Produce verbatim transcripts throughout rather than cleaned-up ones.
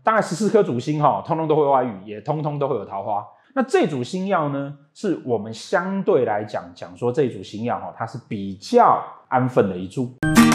大概十四颗主星哈，通通都会外遇，也通通都会有桃花。那这组星曜呢，是我们相对来讲讲说这组星曜哈，它是比较安分的一组。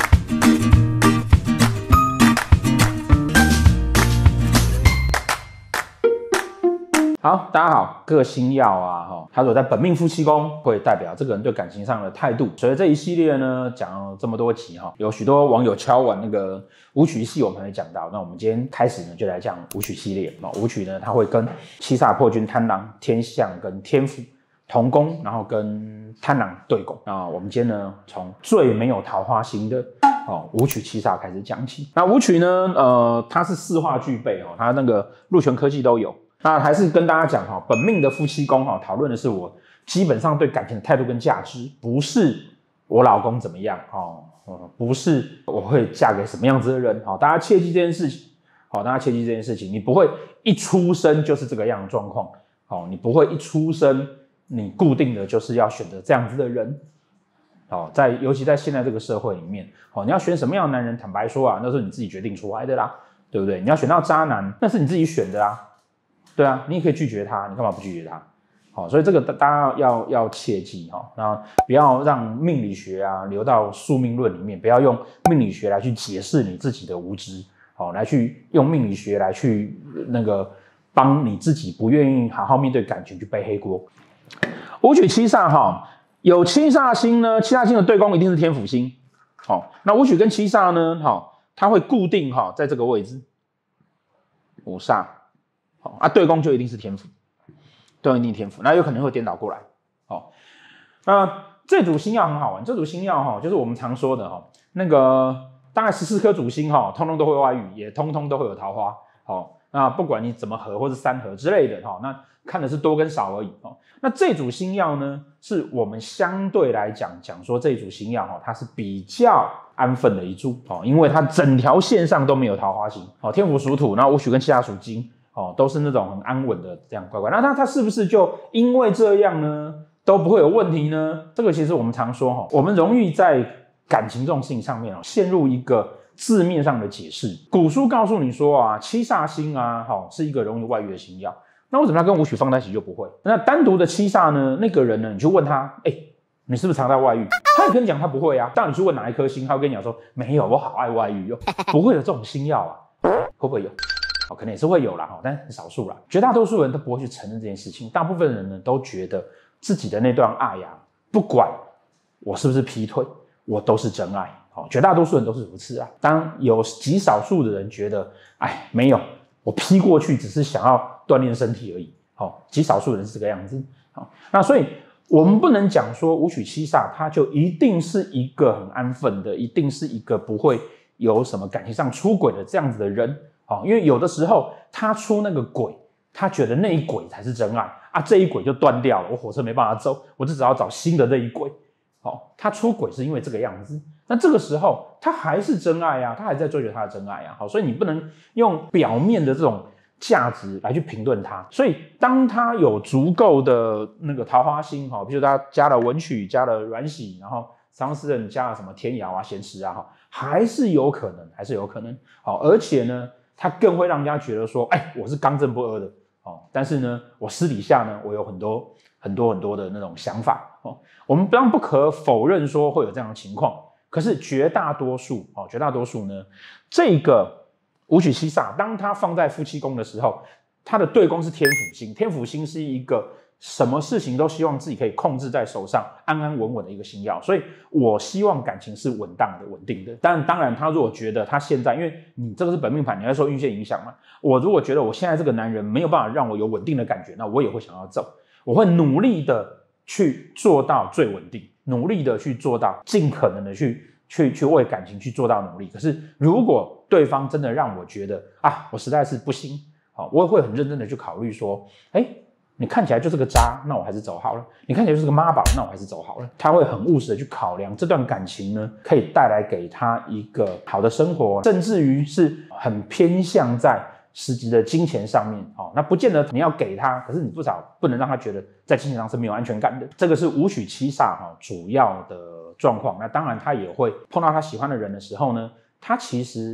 好，大家好，各星曜啊，哈，他如果在本命夫妻宫，会代表这个人对感情上的态度。所以这一系列呢，讲了这么多集哈，有许多网友敲碗那个武曲系，我们会讲到。那我们今天开始呢，就来讲武曲系列。武曲呢，它会跟七煞破军贪狼、天相跟天府同宫，然后跟贪狼对宫。那我们今天呢，从最没有桃花星的哦武曲七煞开始讲起。那武曲呢，呃，它是四化俱备哦，它那个禄权科技都有。那还是跟大家讲哈，本命的夫妻宫哈，讨论的是我基本上对感情的态度跟价值，不是我老公怎么样哦，不是我会嫁给什么样子的人哦，大家切记这件事情，好，大家切记这件事情，你不会一出生就是这个样的状况，哦，你不会一出生你固定的就是要选择这样子的人，哦，在尤其在现在这个社会里面，哦，你要选什么样的男人，坦白说啊，那是你自己决定出来的啦，对不对？你要选到渣男，那是你自己选的啦。对啊，你也可以拒绝他，你干嘛不拒绝他？好，所以这个大家要要切记哈，那不要让命理学啊流到宿命论里面，不要用命理学来去解释你自己的无知，好，来去用命理学来去那个帮你自己不愿意好好面对感情去背黑锅。武曲七煞哈，有七煞星呢，七煞星的对宫一定是天府星，好，那武曲跟七煞呢，好，它会固定哈在这个位置，五煞。啊，对宫就一定是天府，对宫一定天府，那有可能会颠倒过来。好，那这组星曜很好玩，这组星曜哈，就是我们常说的哈，那个大概十四颗主星哈，通通都会外遇，也通通都会有桃花。好，那不管你怎么合或是三合之类的哈，那看的是多跟少而已。哦，那这组星曜呢，是我们相对来讲讲说这组星曜哈，它是比较安分的一组哦，因为它整条线上都没有桃花星。哦，天府属土，然后武曲跟七煞属金。哦，都是那种很安稳的这样乖乖，那他他是不是就因为这样呢，都不会有问题呢？这个其实我们常说哈，我们容易在感情这种事情上面陷入一个字面上的解释。古书告诉你说啊，七煞星啊，好是一个容易外遇的星曜。那为什么要跟武曲放在一起就不会？那单独的七煞呢？那个人呢，你去问他，哎、欸，你是不是常在外遇？他也跟你讲他不会啊。但你去问哪一颗星，他会跟你讲说没有，我好爱外遇哟，不会有这种星曜啊，会不会有？哦，可能也是会有啦，但很少数啦。绝大多数人都不会去承认这件事情。大部分人呢，都觉得自己的那段爱呀、啊，不管我是不是劈腿，我都是真爱。哦，绝大多数人都是如此啊。当有极少数的人觉得，哎，没有，我劈过去只是想要锻炼身体而已。好、哦，极少数人是这个样子。好、哦，那所以我们不能讲说武曲七煞，它就一定是一个很安分的，一定是一个不会有什么感情上出轨的这样子的人。哦，因为有的时候他出那个轨，他觉得那一轨才是真爱啊，这一轨就断掉了，我火车没办法走，我就只好找新的这一轨。哦，他出轨是因为这个样子，那这个时候他还是真爱啊，他还在追求他的真爱啊。好，所以你不能用表面的这种价值来去评论他。所以当他有足够的那个桃花星，哈，比如他加了文曲，加了阮喜，然后桑斯人加了什么天姚啊、咸池啊，哈，还是有可能，还是有可能。好，而且呢。他更会让人家觉得说，哎，我是刚正不阿的哦。但是呢，我私底下呢，我有很多很多很多的那种想法哦。我们当然不可否认说会有这样的情况，可是绝大多数哦，绝大多数呢，这个武曲七煞，当他放在夫妻宫的时候，他的对宫是天府星，天府星是一个什么事情都希望自己可以控制在手上，安安稳稳的一个星曜，所以我希望感情是稳当的、稳定的。但当然，他如果觉得他现在，因为你这个是本命盘，你要受运线影响嘛。我如果觉得我现在这个男人没有办法让我有稳定的感觉，那我也会想要走，我会努力的去做到最稳定，努力的去做到尽可能的去去去为感情去做到努力。可是如果对方真的让我觉得啊，我实在是不行，好，我也会很认真的去考虑说，哎。你看起来就是个渣，那我还是走好了。你看起来就是个妈宝，那我还是走好了。他会很务实的去考量这段感情呢，可以带来给他一个好的生活，甚至于是很偏向在实际的金钱上面。哦，那不见得你要给他，可是你至少不能让他觉得在金钱上是没有安全感的。这个是武曲七煞哈主要的状况。那当然他也会碰到他喜欢的人的时候呢，他其实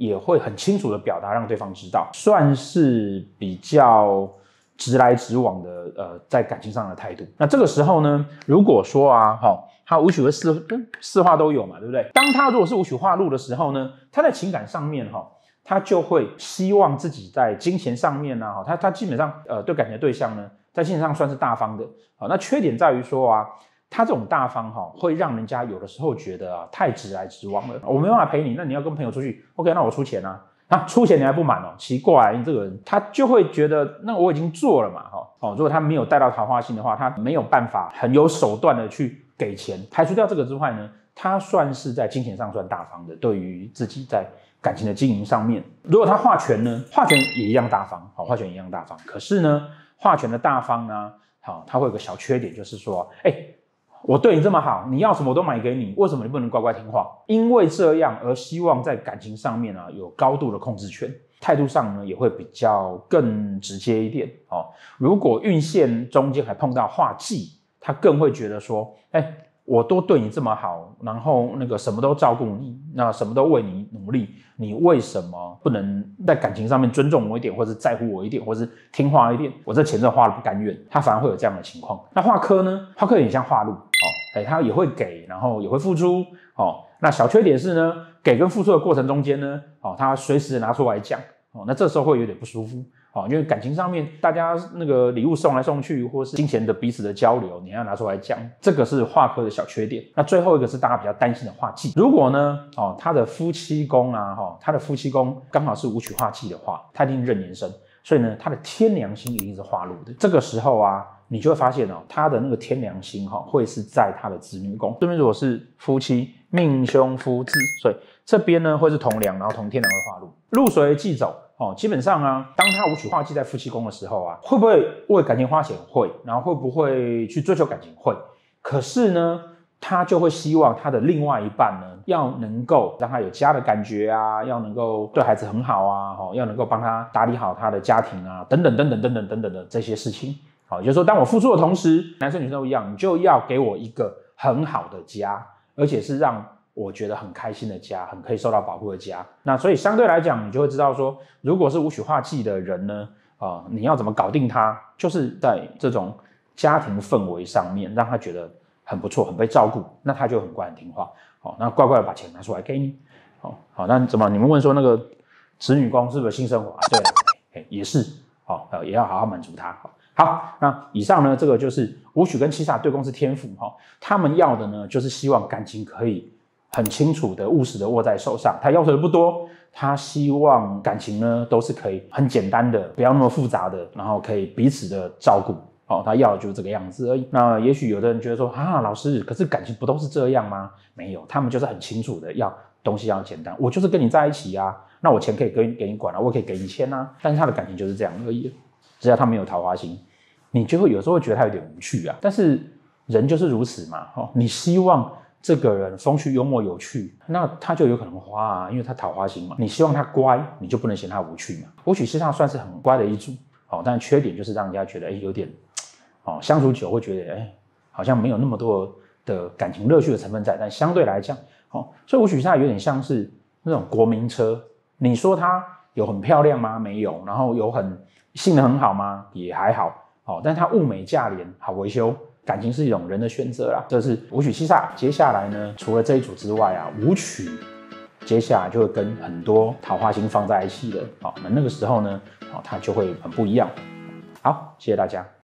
也会很清楚的表达，让对方知道，算是比较直来直往的呃，在感情上的态度。那这个时候呢，如果说啊，好、哦，他武曲和四四化都有嘛，对不对？当他如果是武曲化禄的时候呢，他在情感上面哈、哦，他就会希望自己在金钱上面呢、啊，他他基本上呃对感情的对象呢，在金钱上算是大方的。好，那缺点在于说啊，他这种大方哈、啊，会让人家有的时候觉得啊，太直来直往了。我没办法陪你，那你要跟朋友出去 ，OK， 那我出钱啊。啊，出钱你还不满哦？奇怪，你这个人他就会觉得，那我已经做了嘛，哈哦，如果他没有带到桃花星的话，他没有办法很有手段的去给钱。排除掉这个之外呢，他算是在金钱上算大方的，对于自己在感情的经营上面，如果他化权呢，化权也一样大方，好，化权一样大方。可是呢，化权的大方呢，好，他会有个小缺点，就是说，哎。我对你这么好，你要什么我都买给你，为什么你不能乖乖听话？因为这样而希望在感情上面啊有高度的控制权，态度上呢也会比较更直接一点哦。如果运线中间还碰到化忌，他更会觉得说，哎，我都对你这么好，然后那个什么都照顾你，那什么都为你努力，你为什么不能在感情上面尊重我一点，或是在乎我一点，或是听话一点？我这钱真的花了不甘愿，他反而会有这样的情况。那化科呢？化科有点像化禄。哦，哎，他也会给，然后也会付出，哦，那小缺点是呢，给跟付出的过程中间呢，哦，他随时拿出来讲，哦，那这时候会有点不舒服，哦，因为感情上面大家那个礼物送来送去，或是金钱的彼此的交流，你要拿出来讲，这个是化科的小缺点。那最后一个是大家比较担心的化忌，如果呢，哦，他的夫妻宫啊，哈、哦，他的夫妻宫刚好是武曲化忌的话，他一定壬年生，所以呢，他的天梁星一定是化禄的。这个时候啊。你就会发现哦，他的那个天梁星哈、哦，会是在他的子女宫。这边如果是夫妻命凶夫字，所以这边呢会是同梁，然后同天梁会化禄，禄随忌走哦。基本上啊，当他武曲化忌在夫妻宫的时候啊，会不会为感情花钱？会，然后会不会去追求感情？会。可是呢，他就会希望他的另外一半呢，要能够让他有家的感觉啊，要能够对孩子很好啊，哦，要能够帮他打理好他的家庭啊，等等等等等等等等的这些事情。好，也就是说，当我付出的同时，男生女生都一样，你就要给我一个很好的家，而且是让我觉得很开心的家，很可以受到保护的家。那所以相对来讲，你就会知道说，如果是武曲化忌的人呢，啊、呃，你要怎么搞定他，就是在这种家庭氛围上面，让他觉得很不错，很被照顾，那他就很乖很听话。好，那乖乖的把钱拿出来给你。好，好，那怎么你们问说那个子女宫是不是性生活啊？对了，哎，也是，好，也要好好满足他。好。好，那以上呢，这个就是武曲跟七煞对宫是天府哈，他们要的呢，就是希望感情可以很清楚的、务实的握在手上。他要求的不多，他希望感情呢都是可以很简单的，不要那么复杂的，然后可以彼此的照顾。哦，他要的就是这个样子而已。那也许有的人觉得说，啊，老师，可是感情不都是这样吗？没有，他们就是很清楚的要东西要简单。我就是跟你在一起啊，那我钱可以给给你管啊，我可以给你钱啊，但是他的感情就是这样而已。只要他没有桃花星，你就会有时候会觉得他有点无趣啊。但是人就是如此嘛，哦，你希望这个人风趣幽默有趣，那他就有可能花啊，因为他桃花星嘛。你希望他乖，你就不能嫌他无趣嘛。武曲七煞算是很乖的一组，哦，但缺点就是让人家觉得，哎，有点，哦，相处久会觉得，哎，好像没有那么多的感情乐趣的成分在。但相对来讲，哦，所以武曲七煞有点像是那种国民车，你说它有很漂亮吗？没有，然后有很性能很好吗？也还好，哦，但它物美价廉，好维修，感情是一种人的选择啦。这是武曲七煞。接下来呢，除了这一组之外啊，武曲接下来就会跟很多桃花星放在一起了，好，那那个时候呢，哦，它就会很不一样。好，谢谢大家。